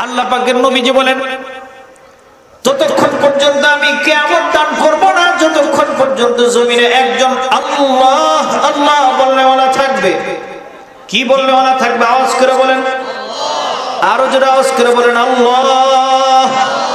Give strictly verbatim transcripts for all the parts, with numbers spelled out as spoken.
আল্লাহ পাকের নবীজি বলেন, ততক্ষণ পর্যন্ত আমি কিয়ামত দান করব না যতক্ষণ পর্যন্ত জমিনে একজন আল্লাহ আল্লাহ বলনেওয়ালা থাকবে। কি বলনেওয়ালা থাকবে? আওয়াজ করে বলেন, আরো জোরে আওয়াজ করে বলেন আল্লাহ।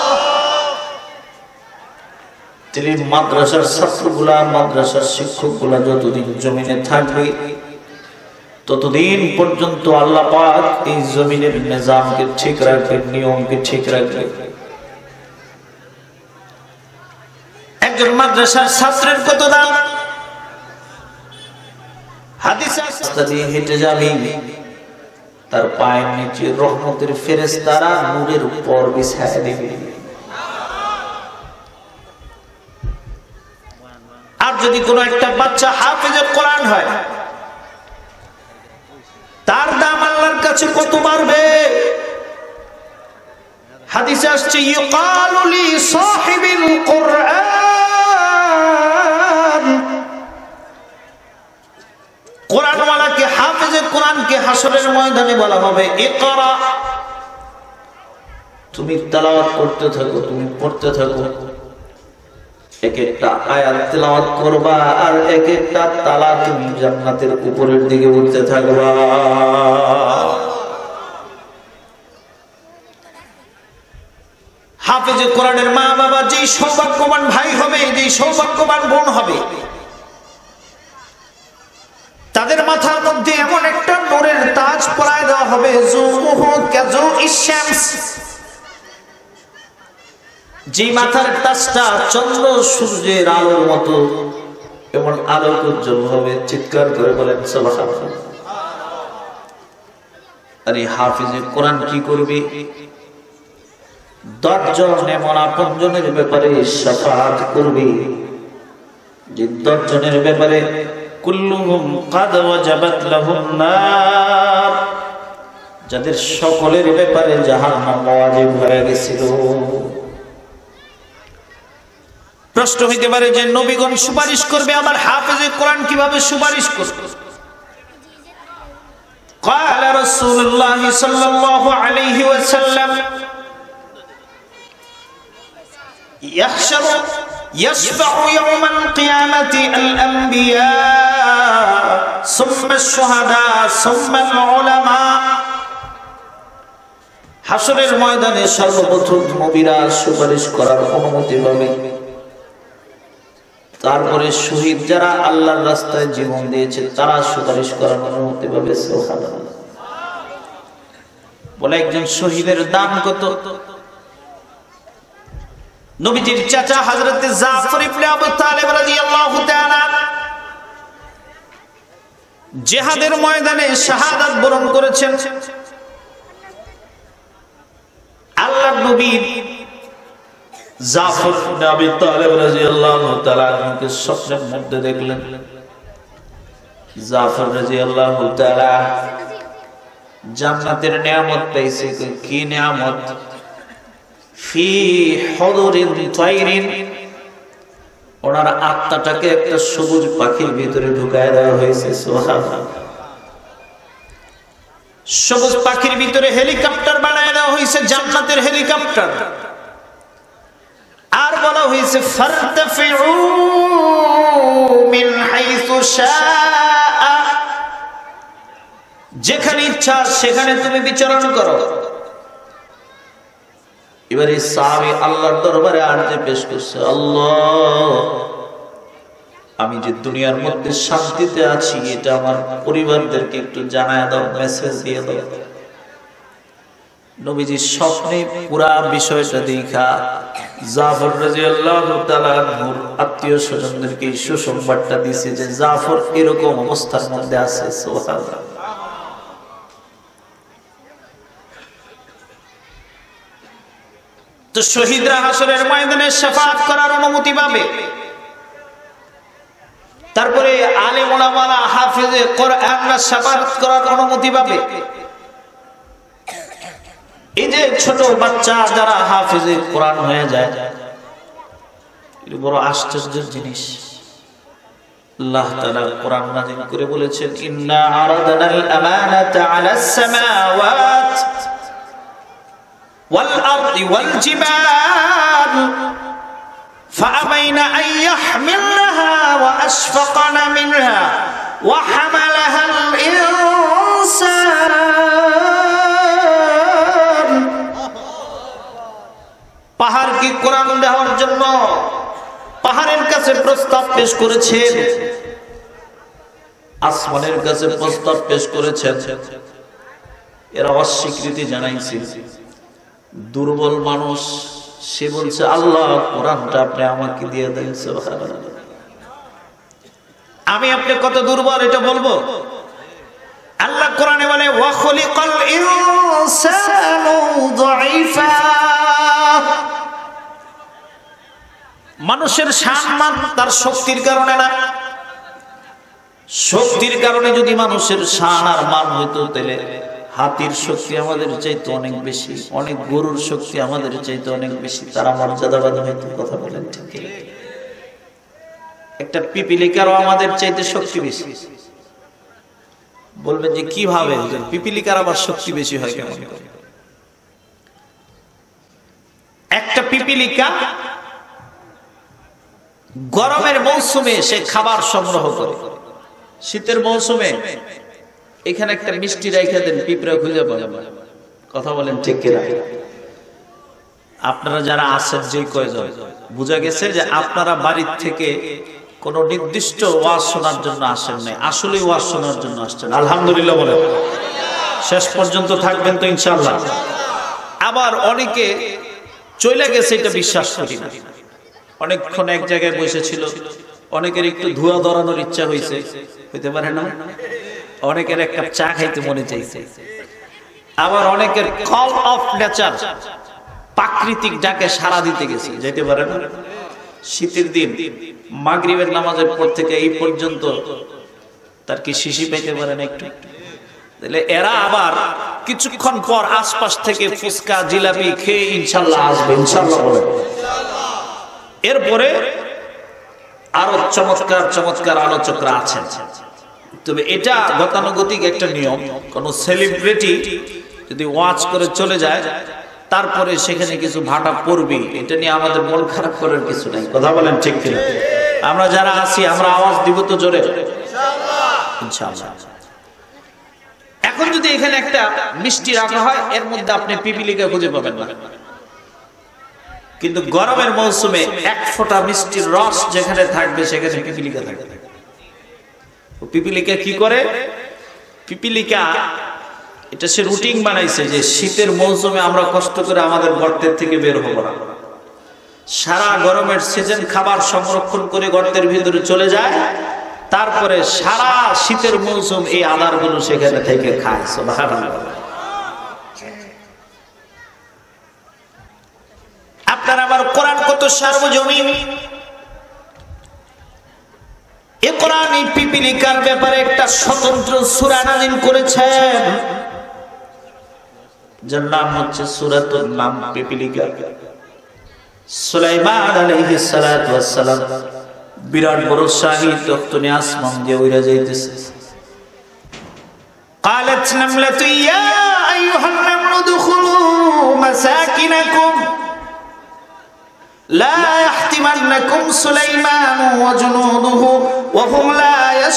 তিনি মাদ্রাসার ছাত্রগুলা, মাদ্রাসার শিক্ষকগুলা যতদিন জমিনে থাকবে ততদিন পর্যন্ত আল্লাহ পাক এই জমিনের নিজামকে ঠিক রাখবে, নিয়মকে ঠিক রাখবে। একজন মাদ্রাসার ছাত্রের কত দাম? হাদিসে রাস্তা দিয়ে হেঁটে যাবে, তার পায়ের নিচে রহমতের ফেরেশতারা নূরের উপর বিছায়া দিবে। আর যদি কোন একটা বাচ্চা হাফেজে কোরআন হয়, তার দাম আল্লাহর কাছে কত বাড়বে? হাদিসে আসছে, ইউকালু লি সাহিবিল কুরআন, কোরআনওয়ালাকে, হাফেজে কোরআনকে হাসরের ময়দানে বলা হবে, ইকরা, তুমি তেলাওয়াত করতে থাকো, তুমি পড়তে থাকো। এক একটা আয়াত তেলাওয়াত করবা আর এক একটা তালা তুমি জান্নাতের উপরের দিকে উঠতে থাকবা। হাফেজে কোরআনের মা বাবা যেই সৌভাগ্যবান ভাই হবে, যেই সৌভাগ্যবান বোন হবে, তাদের মাথার মধ্যে এমন একটা নূরের তাজ পরায় দেওয়া হবে, যুমুহু কাযুইশ শামস, যে মাথার তাজটা চন্দ্র সূর্যের আলোর মতো এমন আলোক উজ্জ্বল হবে। চিৎকার করে বলেন সুবহানাল্লাহ। আরে হাফেজে কোরআন কি করবে? দশজন এমন আপনজনের ব্যাপারে শাফাআত করবে, যে দশজনের ব্যাপারে কুল্লুহুম কাদ ওয়াজাবাত লাহুম নার, যাদের সকলের ব্যাপারে জাহান্নাম ওয়াজিব হয়ে গেছিল। প্রশ্ন হইতে পারে যে নবীগণ সুপারিশ করবে, আবার হাফেজে কোরআন কিভাবে সুপারিশ করবে? قال رسول الله صلى الله عليه وسلم يحشر يشفع يوم القيامة الأنبياء ثم الشهداء ثم العلماء। হাসরের ময়দানে সর্বপ্রথম নবীরা সুপারিশ করার অনুমতি পাবে, তারপরে শহীদ যারা আল্লাহর রাস্তায় জীবন দিয়েছে তারা সুপারিশ করার অনুমতি পাবে। সুবহানাল্লাহ। বলে একজন শহীদের দাম কত? নবীজির চাচা হযরত জাফর ইবনে আবু তালিব রাদিয়াল্লাহু তাআলা জিহাদের ময়দানে শাহাদাত বরণ করেছেন। আল্লাহর নবী জাফর ইবনে আবু তালিব রাদিয়াল্লাহু তাআলা কে স্বপ্নের মধ্যে দেখলেন। জাফর রাদিয়াল্লাহু তাআলা জান্নাতের নিয়ামত পেয়েছে। কি নিয়ামত? ফি হুদুরিন তায়রিন, ওনার আত্মাটাকে একটা সবুজ পাখির ভিতরে ঢুকায় দেওয়া হয়েছে। সুবহানাল্লাহ। সবুজ পাখির ভিতরে হেলিকপ্টার বানায় দেওয়া হয়েছে, জান্নাতের হেলিকপ্টার। আর বলা হয়েছে ফারতাফিউ মিন হাইসু শাআ, যেখানে ইচ্ছা সেখানে তুমি বিচরণ করো। এবারে সাহাবী আল্লাহর দরবারে আরজি পেশ করছে, আল্লাহ, আমি যে দুনিয়ার মধ্যে শান্তিতে আছি এটা আমার পরিবারদেরকে একটু জানায় দাও, মেসেজ দিয়ে দাও। নবীজি স্বপ্নে পুরা বিষয়টা দেখা জাফর রাদিয়াল্লাহু তাআলা নূর আত্মীয় স্বজনদেরকে সুসংবাদটা দিয়েছে যে জাফর এরকম অবস্থার মধ্যে আছে। সুবহানাল্লাহ। তো শহীদরা হাসরের ময়দানে শাফাআত করার অনুমতি পাবে। তারপরে আলেম ওলামারা হাফেজে কোরআনরা শাফাআত করার অনুমতি পাবে। এই যে ছোট বাচ্চা যারা হাফেজে কোরআন হয়ে যায়, এটা বড় আশ্চর্যের জিনিস। আল্লাহ তাআলা কোরআন নাযিল করে বলেছেন, ইন্না আরাদনাল আমানাতা আলাস সামাওয়াত ওয়াল আরদি ওয়াল জিবাল ফাআবাইনা আন ইয়াহমিলনাহা ওয়া আশফাকনা মিনহা ওয়া হামালাহাল ইনসান। পাহাড় কি কোরআন দেওয়ার জন্য পাহাড়ের কাছে প্রস্তাব পেশ করেছেন, আসমানের কাছে প্রস্তাব পেশ করেছেন, এরা অস্বীকৃতি জানাইছে। দুর্বল মানুষ সে বলছে আল্লাহ কোরআনটা আপনি আমাকে দিয়ে দেন। সুবহানাল্লাহ। আমি আপনি কত দুর্বল এটা বলবো? আল্লাহ কোরআনে বলে ওয়া খুলিকাল ইনসানু যায়ীফা। মানুষের সম্মান তার শক্তির কারণে না, শক্তির কারণে যদি মানুষের শান আর মান হইতো তাহলে হাতির শক্তি আমাদের চাইতে অনেক বেশি, অনেক গরুর শক্তি আমাদের চাইতে অনেক বেশি, তারা মর্যাদাবান হইতো। কথা বলেন ঠিক? একটা পিপিলিকারও আমাদের চাইতে শক্তি বেশি। বলবেন যে কিভাবে পিপিলিকার আবার শক্তি বেশি হয় কেমন? একটা পিপিলিকা গরমের মৌসুমে সে খাবার সংগ্রহ করে, শীতের মৌসুমে এখানে একটা মিষ্টি রেখে দেন, পিঁপড়া খুঁজে পাবে। কথা বলেন ঠিক কিনা? আপনারা যারা আছেন যে কয়জন, বোঝা গেছে যে আপনারা বাড়ির থেকে কোন নির্দিষ্ট ওয়াজ শোনার জন্য আসেন নাই, আসলে ওয়াজ শোনার জন্য আসছেন। আলহামদুলিল্লাহ বলেন। শেষ পর্যন্ত থাকবেন তো ইনশাআল্লাহ। আবার অনেকে চলে গেছে এটা বিশ্বাস করি না, অনেকক্ষণ এক জায়গায় বসেছিল, অনেকের একটু ধোঁয়া ধরানোর ইচ্ছা হয়েছে, হইতে পারে না? অনেকের এক কাপ চা খাইতে মনে চাইছে, আবার অনেকের কল অফ নেচার প্রাকৃতিক ডাকে সাড়া দিতে গেছে, যেতে পারে না? শীতের দিন মাগরিবের নামাজের পর থেকে এই পর্যন্ত তার কি শিশি পেতে পারে না একটু? তাহলে এরা আবার কিছুক্ষণ পর আশপাশ থেকে ফুচকা জিলাপি খেয়ে ইনশাআল্লাহ আসবে, ইনশাআল্লাহ বলে। এরপরে আরো চমৎকার চমৎকার আলোচকরা আছেন। তবে এটা গতানুগতিক একটা নিয়ম, কোন সেলিব্রিটি যদি ওয়াচ করে চলে যায় তারপরে সেখানে কিছু ভাটা পড়বে, এটা নিয়ে আমাদের মন খারাপ করার কিছু নাই। কথা বলেন ঠিক কিনা? আমরা যারা আছি আমরা আওয়াজ দিব তো জোরে ইনশাআল্লাহ, ইনশাআল্লাহ। এখন যদি এখানে একটা মিষ্টি রাখা হয় এর মধ্যে আপনি পিপিলিকা খুঁজে পাবেন না, কিন্তু গরমের মৌসুমে এক ফোঁটা মিষ্টির রস যেখানে থাকবে সেখানে পিপিলিকা থাকবে। পিপিলিকা কি করে? পিপিলিকা এটা সে রুটিন বানাইছে যে শীতের মৌসুমে আমরা কষ্ট করে আমাদের গর্তের থেকে বের হব না, সারা গরমের সিজন খাবার সংরক্ষণ করে গর্তের ভিতরে চলে যায়, তারপরে সারা শীতের মৌসুম এই আদারগুলো সেখানে থেকে খায়। সুবহানাল্লাহ। আপনার আবার কোরআন কত সার্বজনীন, এই কোরআন এই পিপিলিকার ব্যাপারে একটা স্বতন্ত্র সূরা নাযিল করেছেন, যার নাম হচ্ছে সূরাতুন নাম, পিপিলিকা। সুলাইমান আলাইহিস সালাতু ওয়াস সালাম বিরাট বড় শাহী তখ্ত নিয়ে আসমান দিয়ে উড়ে যাইতেছে। قالت نملة يا أيها النمل ادخلوا مساكنكم لا يحطمنكم سليمان وجنوده وهم لا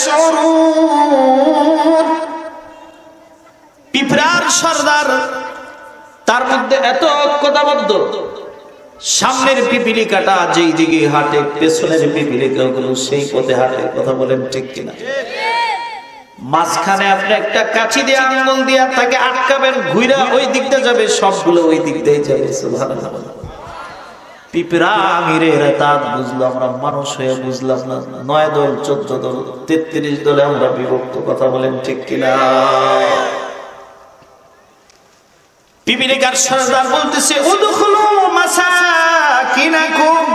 يشعرون। পিঁপড়ার সর্দার তার মধ্যে এত ঐক্যতাবদ্ধ, সামনের পিপিলিকাটা যেই দিকে হাঁটে পেছনের পিপিলিকাগুলো সেই পথে হাঁটে। কথা বলেন ঠিক কিনা? মাঝখানে আপনি একটা কাঠি দিয়ে আঙ্গুল দিয়ে তাকে আটকাবেন, ঘুরে ওই দিকটা যাবে, সবগুলো ওই দিক দিয়ে যাবে। সুবহানাল্লাহ। পিঁপড়া আমিরে রাত বুঝলো, আমরা মানুষ হয়ে বুঝলাম না। নয় দল চোদ্দ দল তেত্রিশ দলে আমরা বিভক্ত। কথা বলেন ঠিক কিনা? পিপিলিকার সর্দার বলতেছে উদখুলু মাসাকিনাকুম,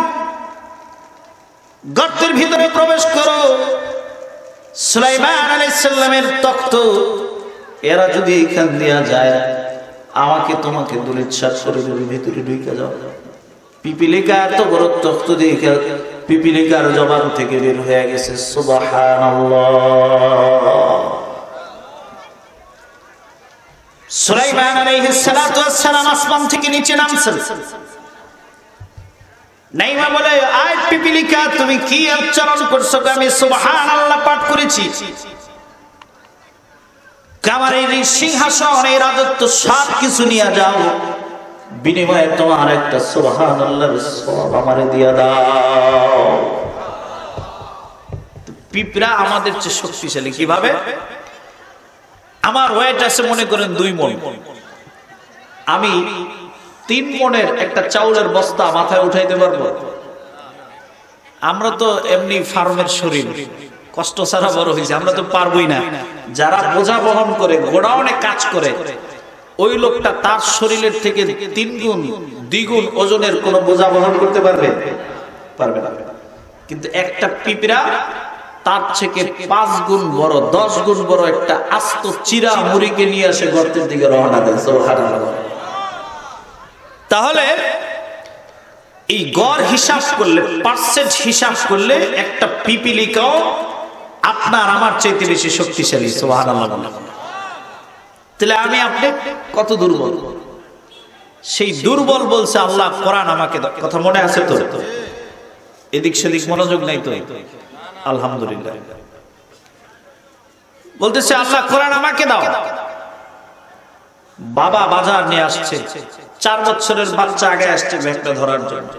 গর্তের ভিতরে প্রবেশ করো। সুলাইমান আলাইহিস সালামের তখ্ত, এরা যদি এখান দিয়া যায় আমাকে তোমাকে দুলিচ্ছাদ করে দেবে, ভিতরে ঢুকে যাও। পিপিলিকা এত বড় তখ্ত দেখে পিপিলিকার জবান থেকে বের হয়ে গেছে সুবহানাল্লাহ। সুলাইমান আলাইহিস সালাতু ওয়াস সালাম আসমান থেকে নিচে নামছেন। নাইমা বলে, আয় পিপিলিকা, তুমি কি উচ্চারণ করছো? আমি সুবহানাল্লাহ পাঠ করেছি। আমার এই সিংহাসন, এই রাজত্ব সব কিছু নিয়ে যাও, বিনিময়ে তোমার একটা সুবহানাল্লাহর সওয়াব আমারে দিয়া দাও। পিঁপড়া আমাদের চেয়ে শক্তিশালী কিভাবে? আমার ওয়েট আছে মনে করেন দুই মণ, আমি তিন মণের একটা চাউলের বস্তা মাথায় উঠাইতে পারবো? আমরা তো এমনি ফার্মের শরীর, কষ্ট ছাড়া বড় হয়েছে, আমরা তো পারবোই না। যারা বোঝা বহন করে, গোডাউনে কাজ করে, ওই লোকটা তার শরীরের থেকে তিন গুণ দ্বিগুণ ওজনের কোন বোঝা বহন করতে পারবে? পারবে না। কিন্তু একটা পিঁপড়া তার থেকে পাঁচ গুণ বড়, দশ গুণ বড় একটা আস্ত চিরা মুড়িকে নিয়ে আসে গর্তের দিকে রওনা দেয়। সুবহানাল্লাহ। তাহলে এই গড় হিসাব করলে, পার্সেন্ট হিসাব করলে একটা পিপিলিকাও আপনার আমার চাইতে বেশি শক্তিশালী। সুবহানাল্লাহ। তাহলে আমি আপনি কত দুর্বল? সেই দুর্বল বলছে আল্লাহ কোরআন আমাকে। কথা মনে আছে তো? এদিক সেদিক মনোযোগ নাই তো? আলহামদুলিল্লাহ। বলতেছে আল্লাহ কোরআন আমাকে দাও। বাবা বাজার নিয়ে আসছে, চার বছরের বাচ্চা আগে আসছে ব্যাগটা ধরার জন্য।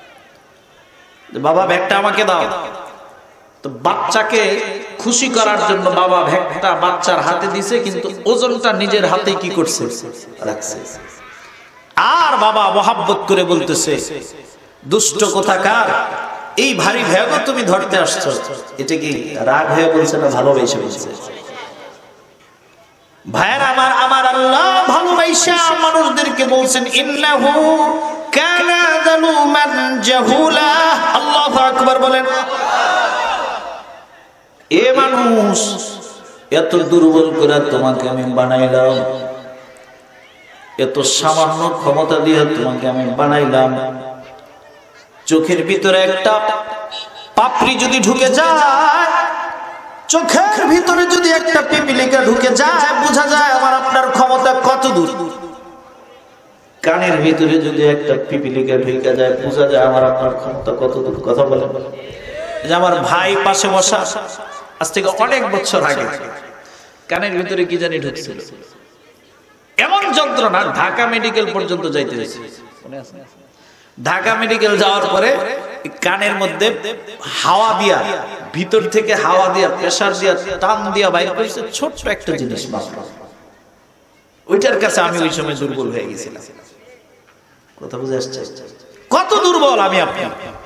বাবা ব্যাগটা আমাকে দাও। তো বাচ্চাকে খুশি করার জন্য বাবা ব্যাগটা বাচ্চার হাতে দিছে, কিন্তু ওজনটা নিজের হাতে কি করছে? রাখছে। আর বাবা মোহাব্বত করে বলতেছে, দুষ্ট কোথাকার, এই ভারী ব্যাগ তুমি ধরতে আসছো, এটা কি রাগ হয়ে বলছে না ভালোবেসে বলছে? ভাইয়ের আমার, আমার আল্লাহ ভালোবাসা মানুষদেরকে বলছেন, ইন্নাহু কানা যালুমান জাহুলা। আল্লাহু আকবার বলেন। এ মানুষ, এত দুর্বল করে তোমাকে আমি বানাইলাম, এত সামান্য ক্ষমতা দিয়ে তোমাকে আমি বানাইলাম, চোখের ভিতরে একটা পাপড়ি যদি ঢুকে যায়, চোখের ভিতরে যদি একটা পিপিলিকা ঢুকে যায়, বোঝা যায় আমার আপনার ক্ষমতা কত দূর। কানের ভিতরে যদি একটা পিপিলিকা ঢুকে যায়, বোঝা যায় আমার আপনার ক্ষমতা কত দূর। কথা বলে যে আমার ভাই পাশে বসা, আজ থেকে অনেক বছর আগে কানের ভিতরে কি জানি ঢুকছিল, এমন যন্ত্রণা ঢাকা মেডিকেল পর্যন্ত যাইতে হয়েছে। ঢাকা মেডিকেল যাওয়ার পরে কানের মধ্যে হাওয়া দিয়া, ভিতর থেকে হাওয়া দিয়া, প্রেসার দিয়া, টান দিয়া বাইর করেছে ছোট্ট একটা জিনিস মাত্র। ওইটার কাছে আমি ওই সময় দুর্বল হয়ে গেছিলাম। কথা বুঝে আসছে? কত দুর্বল আমি আপনি।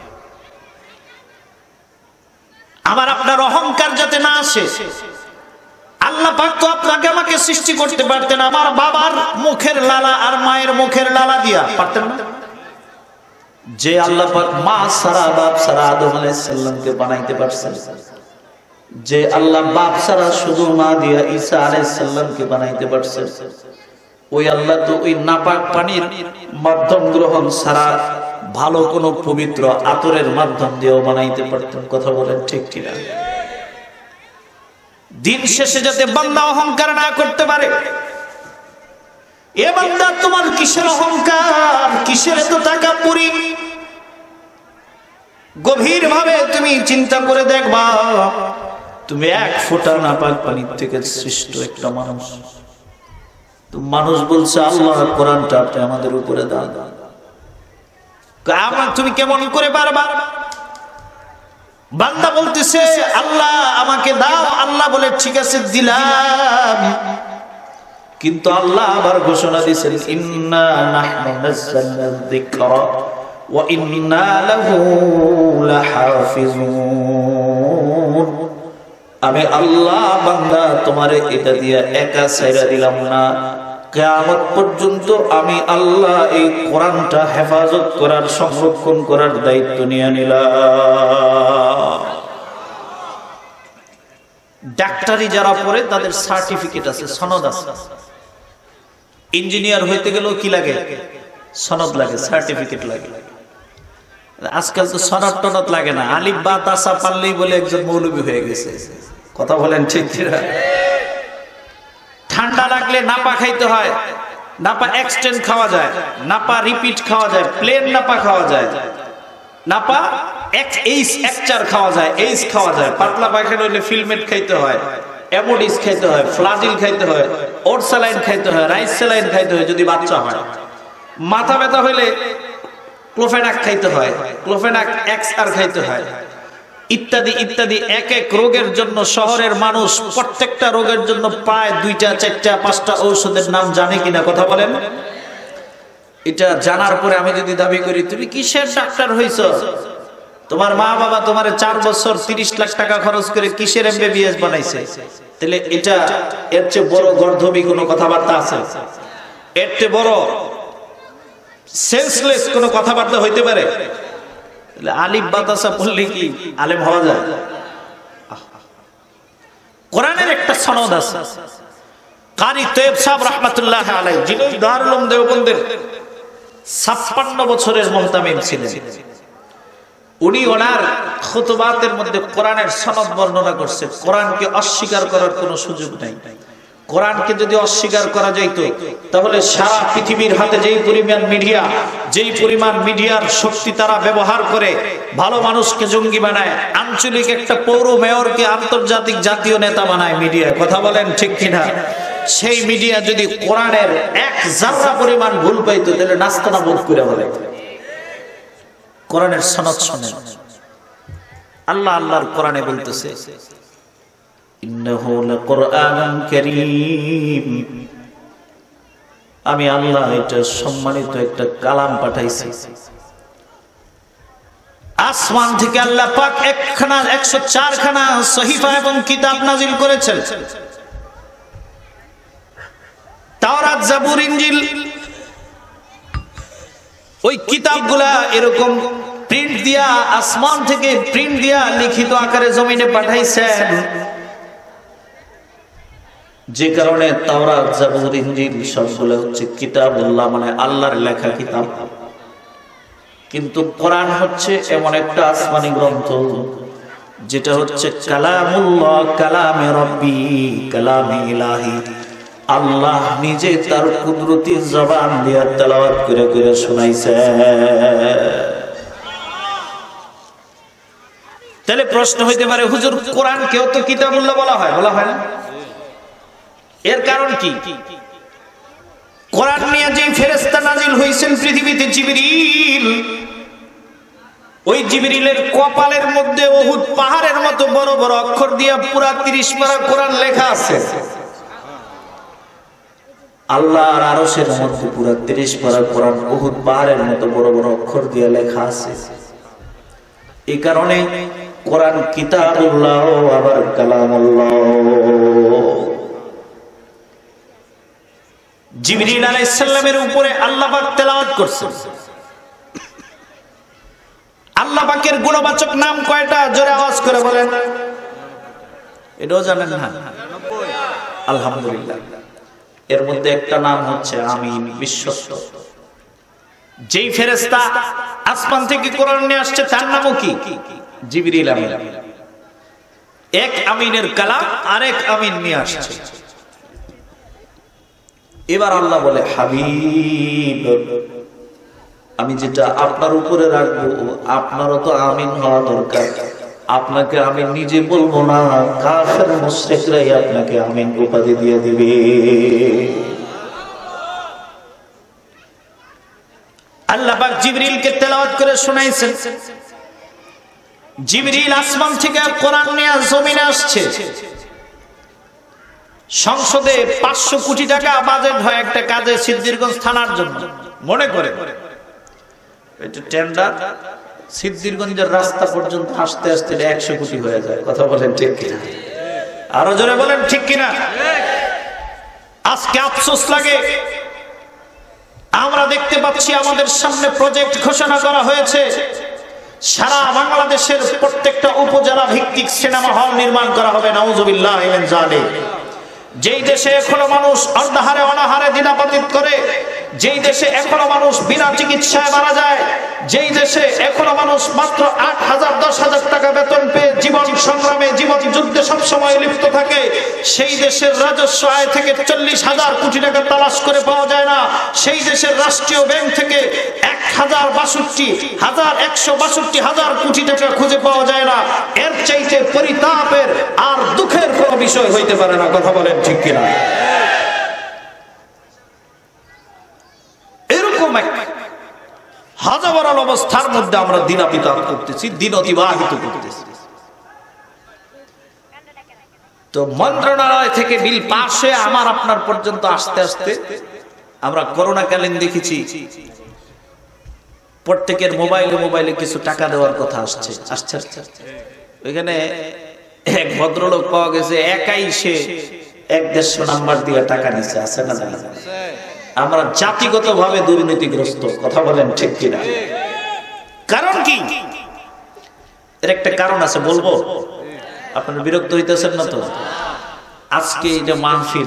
আমার আপনার অহংকার যাতে না আসে, আল্লাহ পাক তো আপনাকে আমাকে সৃষ্টি করতে পারতেন আমার বাবার মুখের লালা আর মায়ের মুখের লালা দিয়া, পারতেন না? যে আল্লাহ পাক মা সারা বাপ সারা আদম আলাইহিস সালামকে বানাইতে পারছেন, যে আল্লাহ বাপ সারা শুধু মা দিয়া ঈসা আলাইহিস সালামকে বানাইতে পারছেন, ওই আল্লাহ তো ওই নাপাক পানির মাধ্যম গ্রহণ ছাড়া ভালো কোন পবিত্র আতরের মাধ্যম দিয়েও বানাইতে পারতেন। কথা বলেন ঠিক কিনা? দিন শেষে যাতে বান্দা অহংকার না করতে পারে। এ বান্দা, তোমার কিসের অহংকার, কিসের এত টাকা পুরি? গভীর ভাবে তুমি চিন্তা করে দেখবা, তুমি এক ফোঁটা নাপাক পানি থেকে সৃষ্ট একটা মানুষ। তো মানুষ বলছে আল্লাহ কোরআনটা আপনি আমাদের উপরে দান। আমরা তুমি কেমন করে পারবা? বান্দা বলতেছে আল্লাহ আমাকে দাও। আল্লাহ বলে ঠিক আছে দিলাম, কিন্তু আল্লাহ আবার ঘোষণা দিয়েছেন, ইন্না নাহনু নাযালনা যিকরা ওয়া ইন্না লাহু লাহাফিজুন। আমি আল্লাহ বান্দা তোমারে এটা দিয়া একা ছাইরা দিলাম না, কিয়ামত পর্যন্ত আমি আল্লাহ এই কোরআনটা হেফাজত করার, সংরক্ষণ করার দায়িত্ব নিয়ে নিলাম। ডাক্তারি যারা পড়ে তাদের সার্টিফিকেট আছে, সনদ আছে। ইঞ্জিনিয়ার হইতে গেলেও কি লাগে? সনদ লাগে, সার্টিফিকেট লাগে। আজকাল তো সনদ টনদ লাগে না, আলিফ বা তাসা পারলেই বলে একজন মৌলবী হয়ে গেছে। কথা বলেন ঠিক কিনা? ঠান্ডা লাগলে থাকলে নাপা খাইতে হয়, নাপা এক্সটেন্ড খাওয়া যায়, নাপা রিপিট খাওয়া যায়, প্লেন নাপা খাওয়া যায়, নাপা এক্স এইচ একচার খাওয়া যায়, এইচ খাওয়া যায়। পাতলা পায়খানা হলে ফিলমেট খাইতে হয়, অ্যামোডিস খাইতে হয়, ফ্লাজিল খাইতে হয়, ওট স্যালাইন খাইতে হয়, রাইস স্যালাইন খাইতে হয় যদি বাচ্চা হয়। মাথা ব্যথা হলে ক্লোফেনাক খাইতে হয়, ক্লোফেনাক এক্স আর খাইতে হয়, ইত্যাদি ইত্যাদি। এক এক রোগের জন্য শহরের মানুষ প্রত্যেকটা রোগের জন্য প্রায় দুইটা চারটা পাঁচটা ঔষধের নাম জানে কিনা কথা বলেন। এটা জানার পরে আমি যদি দাবি করি তুমি কিসের ডাক্তার হইছ, তোমার মা বাবা তোমার চার বছর তিরিশ লাখ টাকা খরচ করে কিসের এমবিবিএস বানাইছে, তাহলে এটা এর চেয়ে বড় গর্ধবী কোনো কথাবার্তা আছে? এর চেয়ে বড় সেন্সলেস কোনো কথাবার্তা হইতে পারে? আলিফ বাতাসা পড়লে কি আলেম হওয়া যায়? কোরআনের একটা সনদ আছে, কারি তৈয়ব সাহেব রাহমাতুল্লাহ আলাইহি, যিনি দারুল উলুম দেওবন্দের ছাপ্পান্ন বছরের মুহতামিম ছিলেন। উনি ওনার খুতবাতের মধ্যে কোরআনের সনদ বর্ণনা করছেন। কোরআনকে অস্বীকার করার কোনো সুযোগ নাই। কোরআনকে যদি অস্বীকার করা যাইত তাহলে সারা পৃথিবীর হাতে যেই পরিমাণ মিডিয়া, যেই পরিমাণ মিডিয়ার শক্তি তারা ব্যবহার করে ভালো মানুষকে জঙ্গি বানায়, আঞ্চলিক একটা পৌর মেয়রকে আন্তর্জাতিক জাতীয় নেতা বানায় মিডিয়া, কথা বলেন ঠিক কিনা? সেই মিডিয়া যদি কোরআনের এক জাররা পরিমাণ ভুল পাইতো তাহলে নাস্তানা বোধ করে বলে। কোরআনের সনদ শুনেন, আল্লাহ আল্লাহর কোরআনে বলতেছে ইন্নাহু লাকুরআনুন কারীম, আমি আল্লাহ এটা সম্মানিত একটা কালাম পাঠাইছি। আসমান থেকে আল্লাহ পাক একখানা একশো চার খানা সহিফা এবং কিতাব নাজিল করেছেন। তাওরাত, জাবুর, ইনজিল, ওই কিতাবগুলা এরকম প্রিন্ট দিয়া আসমান থেকে প্রিন্ট দিয়া লিখিত আকারে জমিনে পাঠাইছেন, যে কারণে তাওরাত, জাবুর, ইনজিল সবগুলো হচ্ছে কিতাবুল্লাহ, মানে আল্লাহর লেখা কিতাব। কিন্তু কোরআন হচ্ছে এমন একটা আসমানি গ্রন্থ যেটা হচ্ছে কালামুল্লাহ, কালামে রব্বি, কালামে ইলাহি। আল্লাহ নিজে তার কুদরতি জবান দিয়ে তেলাওয়াত করে করে শোনাইছে। তাহলে প্রশ্ন হইতে পারে, হুজুর কোরআন কেউ তো কিতাবুল্লাহ বলা হয়, বলা হয় না? এর কারণ কি? কোরআন নিয়ে যে ফেরেশতা নাজিল হয়েছেন পৃথিবীতে, জিবরিল, ওই জিবরিলের কপালের মধ্যে উহুদ পাহাড়ের মতো বড় বড় অক্ষর দিয়ে পুরা তিরিশ পারা কোরআন লেখা আছে। আল্লাহর আরশের মধ্যে পুরা তিরিশ পারা কোরআন উহুদ পাহাড়ের মতো বড় বড় অক্ষর দিয়ে লেখা আছে। এই কারণে কোরআন কিতাবুল্লাহ আবার কালামুল্লাহ। জিবরিল আলাইহিস সালামের উপরে আল্লাহ পাক তেলাওয়াত করছেন। আল্লাহ পাকের গুণবাচক নাম কয়টা? জোরে আওয়াজ করে বলেন। এটাও জানেন না? আলহামদুলিল্লাহ। এর মধ্যে একটা নাম হচ্ছে আমিন, বিশ্বস্ত। যেই ফেরেশতা আসমান থেকে কোরআন নিয়ে আসছে তার নামও কি? জিবরিল আমিন। এক আমিনের কালাম আরেক আমিন নিয়ে আসছে। এবার আল্লাহ বলে, হাবিব, আমি যেটা আপনার উপরে রাখবো আপনারও তো আমিন হওয়া দরকার। আপনাকে আমি নিজে বলবো না, কাফের মুশরিকরাই আপনাকে আমিন উপাধি দিয়ে দিবে। আল্লাহ পাক জিবরিলকে তেলাওয়াত করে শোনাইছেন। জিবরিল আসমান থেকে কোরআন নিয়ে জমিনে আসছে। সংসদে পাঁচশো কোটি টাকা বাজেট হয় একটা কাজে সিদ্ধিরগঞ্জ থানার জন্য। মনে করে এটা টেন্ডার, সিদ্ধিরগঞ্জের রাস্তা পর্যন্ত আসতে আসতে একশো কোটি হয়ে যায়। কথা বলেন ঠিক কিনা? আরো জোরে বলেন ঠিক কিনা? আজকে আফসোস লাগে, আমরা দেখতে পাচ্ছি আমাদের সামনে প্রজেক্ট ঘোষণা করা হয়েছে, সারা বাংলাদেশের প্রত্যেকটা উপজেলা ভিত্তিক সিনেমা হল নির্মাণ করা হবে। নাউজুবিল্লাহ মিন যালিক। যেই দেশে এখনো মানুষ অর্ধাহারে অনাহারে দিনাপাতিত করে যেই দেশে এখনো মানুষ বিনা চিকিৎসায় মারা যায়, যেই দেশে এখনো মানুষ মাত্র আট হাজার দশ হাজার টাকা বেতন পেয়ে জীবন সংগ্রামে জীবন যুদ্ধে সবসময় লিপ্ত থাকে, সেই দেশের রাজস্ব আয় থেকে চল্লিশ হাজার কোটি টাকা তালাশ করে পাওয়া যায় না, সেই দেশের রাষ্ট্রীয় ব্যাংক থেকে এক হাজার বাষট্টি হাজার একশো বাষট্টি হাজার কোটি টাকা খুঁজে পাওয়া যায় না, এর চাইতে পরিতাপের আর দুঃখের কোনো বিষয় হইতে পারে না। কথা বলেন ঠিক কিনা? এরকম এক হাজার অবস্থার মধ্যে আমরা দিনাতিপাত করতেছি, দিন অতিবাহিত করতেছি। তো মন্ত্রণালয় থেকে বিল পাস হয়ে আমার আপনার পর্যন্ত আসতে আসতে আমরা করোনাকালীন দেখেছি প্রত্যেকের মোবাইলে মোবাইলে কিছু টাকা দেওয়ার কথা আসছে আসছে আসছে ওইখানে এক ভদ্রলোক পাওয়া গেছে, একাই সে এক দেড়শো নাম্বার দিয়ে টাকা নিচ্ছে। আছে না? আমরা জাতিগত ভাবে দুর্নীতিগ্রস্ত। কথা বলেন ঠিক কিনা? কারণ কি? এর একটা কারণ আছে, বলবো? আপনারা বিরক্ত হইতেছেন না তো? আজকে এই যে মাহফিল,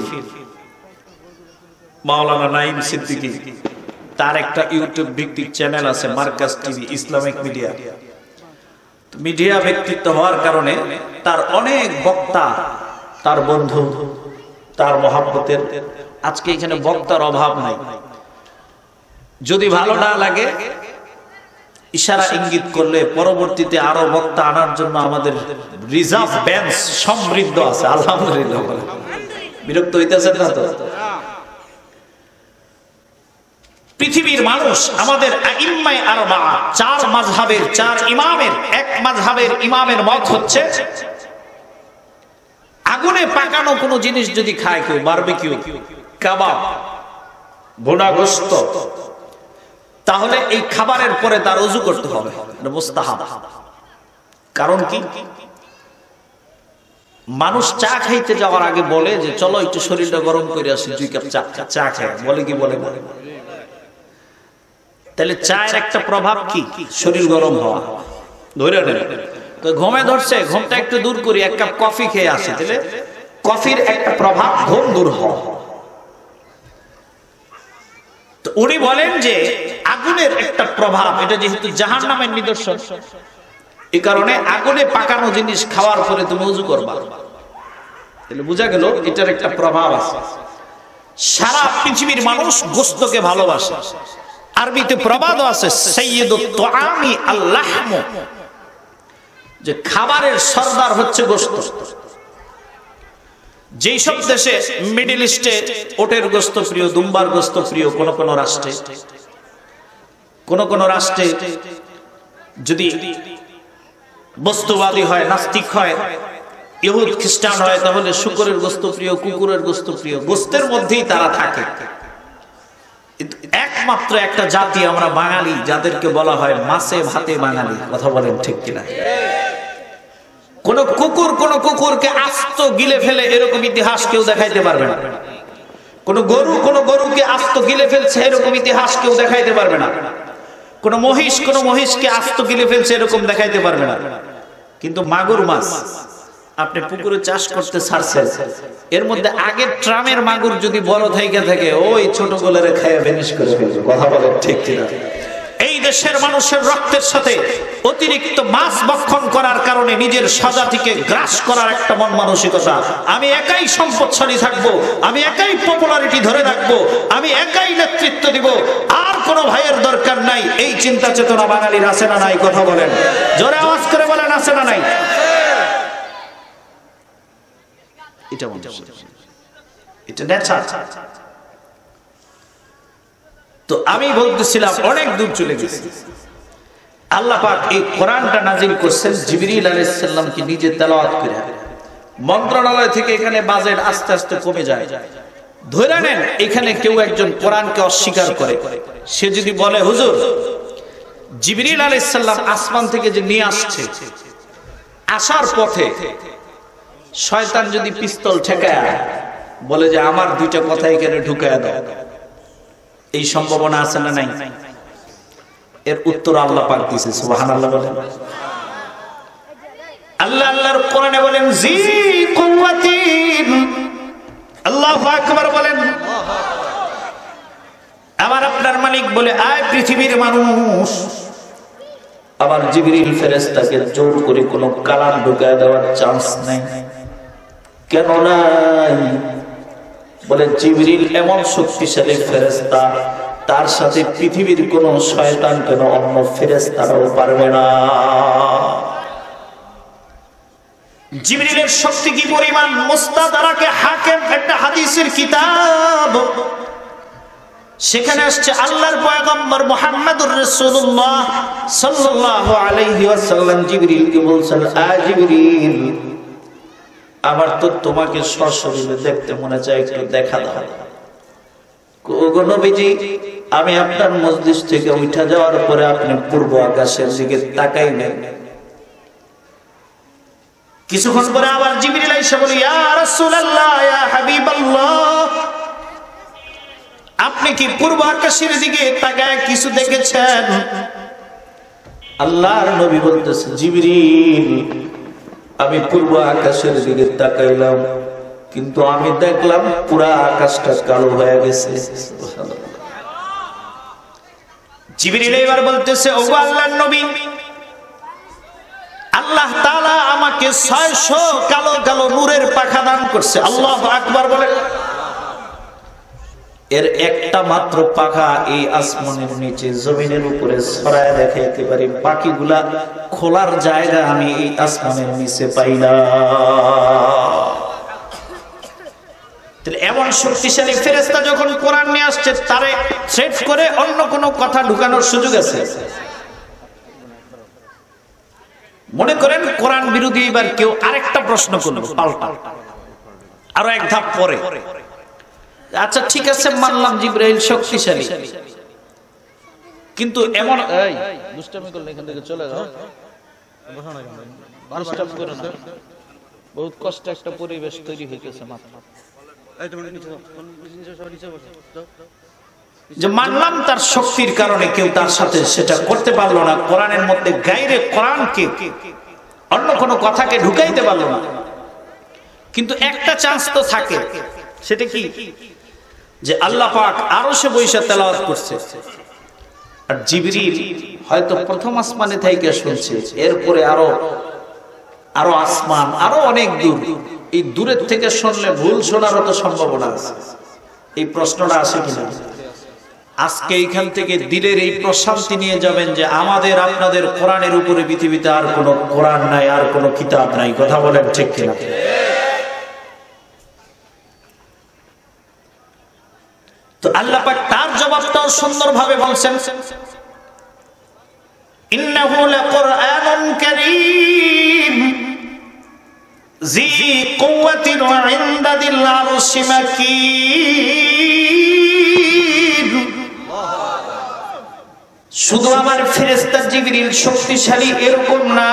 মাওলানা নাঈম সিদ্দিকী, তার একটা ইউটিউব ভিত্তিক চ্যানেল আছে মার্কাজ টিভি, ইসলামিক মিডিয়া। মিডিয়া ব্যক্তিত্ব হওয়ার কারণে তার অনেক বক্তা, তার বন্ধু, তার মহাব্বতের, আজকে এখানে বক্তার অভাব নাই। যদি ভালো না লাগে ইশারা ইঙ্গিত করলে পরবর্তীতে আরো বক্তা আনার জন্য আমাদের রিজার্ভ বেঞ্চ সমৃদ্ধ আছে। আলহামদুলিল্লাহ। বিরক্ত হইতেছেন না তো? পৃথিবীর মানুষ আমাদের আইম্মায়ে আরবা, চার মাযহাবের চার ইমামের এক মাযহাবের ইমামের মত হচ্ছে আগুনে পাকানো কোনো জিনিস যদি খায় কেউ, বারবিকিউ, কাবাব, ভুনা গোশত, তাহলে এই খাবারের পরে তার ওযু করতে হবে, এটা মুস্তাহাব। কারণ কি? মানুষ চা খাইতে যাওয়ার আগে বলে যে চলো একটু শরীরটা গরম করে আসি, দুই কাপ চা চা খাই, বলে কি বলে বলে তাহলে চায়ের একটা প্রভাব কি? শরীর গরম হওয়া। ধরে নেন তো ঘুমে ধরছে, ঘুমটা একটু দূর করি, এক কাপ কফি খেয়ে আসি, তাহলে কফির একটা প্রভাব, ঘুম দূর হওয়া। তো উনি বলেন যে আগুনের একটা প্রভাব, এটা যেহেতু জাহান্নামের নিদর্শন, এই কারণে আগুনে পাকানো জিনিস খাওয়ার পরে তুমি ওযু করবা। তাহলে বোঝা গেল এটার একটা প্রভাব আছে। সারা পৃথিবীর মানুষ গোশতকে ভালোবাসে। আরবিতে প্রবাদ আছে সাইয়্যিদুত তুআমি আল-লাহম, যে খাবারের সরদার হচ্ছে গোশত। যেই সব দেশে মিডল ইস্টে ওটের গোশত প্রিয়, দুম্বার গোশত প্রিয়, কোন কোন রাষ্ট্রে, কোন কোন রাষ্ট্রে যদি বস্তুবাদী হয়, নাস্তিক হয়, ইহুদ খ্রিস্টান হয়, তাহলে শুকরের গোশত প্রিয়, কুকুরের গোশত প্রিয়। গোশতের মধ্যেই তারা থাকে। একমাত্র একটা জাতি আমরা বাঙালি, যাদেরকে বলা হয় মাছে ভাতে বাঙালি। কথা বলেন ঠিক কিনা? কোন কুকুর কোন কুকুরকে আস্ত গিলে ফেলে এরকম ইতিহাস কেউ দেখাইতে পারবে না। কোন গরু কোন গরুকে আস্ত গিলে ফেলছে এরকম ইতিহাস কেউ দেখাইতে পারবে না। কোন মহিষ কোন মহিষকে আস্ত গিলে ফেলছে এরকম দেখাইতে পারবে না। কিন্তু মাগুর মাছ আপনি পুকুরে চাষ করতে ছাড়ছেন, এর মধ্যে আগের ট্রামের মাগুর যদি বড় থেকে থাকে, ওই ছোট গোলের খাইয়া ভেনিশ করে ফেলবে। কথা বলেন ঠিক কিনা? এই দেশের মানুষের রক্তের সাথে অতিরিক্ত মাছ ভক্ষণ করার কারণে নিজের স্বজাতিকে গ্রাস করার একটা মন মানসিকতা, আমি একাই সম্পদশালী থাকবো, আমি একাই পপুলারিটি ধরে রাখবো, আমি একাই নেতৃত্ব দিব, আর কোন ভাইয়ের দরকার নাই, এই চিন্তা চেতনা বাঙালির আছে না নাই? কথা বলেন, জোরে আওয়াজ করে বলেন, আছে না নাই? এটা এটা নেচার। তো আমি বলতেছিলাম অনেক দূর চলে গেছি। আল্লাহ পাক এই কোরআনটা নাজিল করছেন জিবরিল আলাইহিস সালামকে নিজে তেলাওয়াত করে। মন্ত্রণালয় থেকে এখানে বাজেট আস্তে আস্তে কমে যায়। ধরে নেন এখানে কেউ একজন কোরআনকে অস্বীকার করে, সে যদি বলে হুজুর জিবরিল আলাইহিস সালাম আসমান থেকে যে নিয়ে আসছে, আসার পথে শয়তান যদি পিস্তল ঠেকায় বলে যে আমার দুইটা কথা এখানে ঢুকায়া দাও, এই সম্ভাবনা আছে না নাই? এর উত্তর আল্লাহ পাক দিয়েছে। সুবহানাল্লাহ বলেন। আল্লাহ আল্লাহর কোরআনে বলেন জি কুওয়াতিন, আল্লাহু আকবার বলেন। আমার আপনার মালিক বলে আয় পৃথিবীর মানুষ। আবার জিবরিল ফেরেশতাকে জোর করে কোনো কালাম ঢুকায় দেওয়ার চান্স নেই। কেন নাই? বলে জিবরিল এমন শক্তিশালী ফেরেশতা, তার সাথে পৃথিবীর কোন শয়তান কেন অন্য ফেরেশতারাও পারবে না। জিবরিলের শক্তি কি পরিমাণ! মুস্তাদরাকে হাকিম একটা হাদিসের কিতাব, সেখানে আসছে আল্লাহর পয়গম্বর মুহাম্মদুর রাসূলুল্লাহ সাল্লাল্লাহু আলাইহি ওয়াসাল্লাম জিবরিলকে বলছেন, আ জিবরিল, আবার তো তোমাকে সশরীরে দেখতে মনে চায়, একটু দেখা দাও। ওগো নবীজি, আমি আপনার মজলিস থেকে উঠা যাওয়ার পরে আপনি পূর্ব আকাশের দিকে তাকাইলেন। কিছুক্ষণ পরে আবার জিবরিল এসে বলে, ইয়া রাসূলুল্লাহ, ইয়া হাবিবাল্লাহ, আপনি কি পূর্ব আকাশের দিকে তাকায় কিছু দেখেছেন? আল্লাহর নবী বলতেছে, জিবরিল, আমি পূর্ব আকাশের দিকে তাকাইলাম, কিন্তু আমি দেখলাম পুরা আকাশটা কালো হয়ে গেছে। জিবরিল এবার বলতেছে, ওগো আল্লাহর নবী, আল্লাহ তাআলা আমাকে ছয়শো কালো কালো নূরের পাখা দান করছে। আল্লাহু আকবার বলেন। এর একটা মাত্র পাখা এই আসমানের নিচে জমিনের উপরে ছড়ায় দেখাইতে পারি, বাকিগুলা খোলার জায়গা আমি এই আসমানের নিচে পাই না। এমন শক্তিশালী ফেরেশতা যখন কোরআন নিয়ে আসছে, তারে থ্রেট করে অন্য কোনো কথা ঢুকানোর সুযোগ আছে? মনে করেন কোরআন বিরোধী এবার কেউ আরেকটা প্রশ্ন করলো পাল্টা, আরো এক ধাপ পরে, আচ্ছা ঠিক আছে মানলাম জিবরাইল শক্তিশালী, কিন্তু এমন এই দুষ্টামি করলে এখান থেকে চলে যাও, ডিস্টার্ব করো না, বহুত কষ্ট একটা পরিবেশ তৈরি হইতেছে মাত্র। যে মানলাম তার শক্তির কারণে কেউ তার সাথে সেটা করতে পারলো না, কোরআনের মধ্যে গায়রে কোরআনকে অন্য কোনো কথাকে ঢুকাইতে পারলো না, কিন্তু একটা চান্স তো থাকে। সেটা কি? যে আল্লাহ পাক আরশে বইসা তেলাওয়াত করছে, আর জিবরিল হয়তো প্রথম আসমানে থেকে শুনছে, এরপরে আরো আরো আসমান, আরো অনেক দূর, এই দূরের থেকে শুনলে ভুল শোনারও তো সম্ভাবনা আছে। এই প্রশ্নটা আসে কিনা? আজকে এইখান থেকে দিলের এই প্রশান্তি নিয়ে যাবেন যে আমাদের আপনাদের কোরআনের উপরে পৃথিবীতে আর কোনো কোরআন নাই, আর কোনো কিতাব নাই। কথা বলেন ঠিক কিনা? তো আল্লাহ পাক তার জবাবটাও সুন্দরভাবে বলছেন, ইন্নাহু লাকুরআনুন কারীম জি কুওয়াতিন ইনদা দিল আরশি মাকিন। শুধু আমার ফেরেশতা জিবরিল শক্তিশালী এরকম না,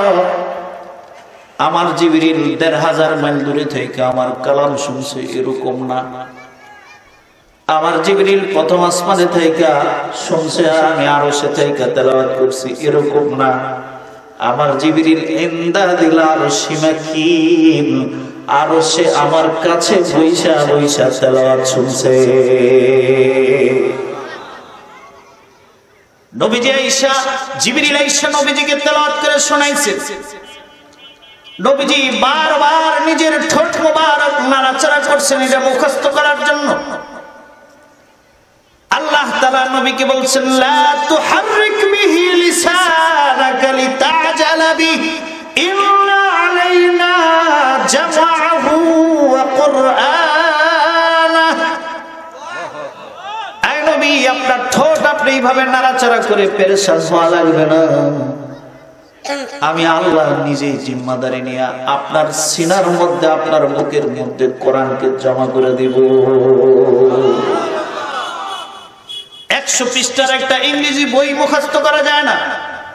আমার জিবরিল দেড় হাজার মাইল দূরে থেকে আমার কালাম শুনছে এরকম না, আমার জিবরিল প্রথম আসমানে থেকে শুনছে আমি আরশে থেকে তেলাওয়াত করছি এরকম না, আমার জিবরিল ইনদা দিল আরশি মাকিন, আরশে আমার কাছে বইসা বইসা তেলাওয়াত শুনছে। নবীজি আয়েশা, জিবরিল আয়েশা নবীজিকে তেলাওয়াত করে শোনাইছে। নবীজি বারবার নিজের ঠোঁট মোবারক নাড়াচাড়া করছেন এটা মুখস্থ করার জন্য। আল্লাহ তাআলা নবীকে বলছেন, লা তুহাররিক বিহি লিসানাকা লিতাজালা বিহি ইন্না আলাইনা জামআহু ওয়া কুরআনা। আয় নবী, আপনার ঠোঁট আপনি এইভাবে নাড়াচাড়া করে পেরেশান হওয়া লাগবে না, আমি আল্লাহ নিজেই জিম্মাদারি নিয়ে আপনার সিনার মধ্যে, আপনার বুকের মধ্যে কোরআনকে জমা করে দিব। একশো পৃষ্ঠার একটা ইংরেজি বই মুখস্থ করা যায় না।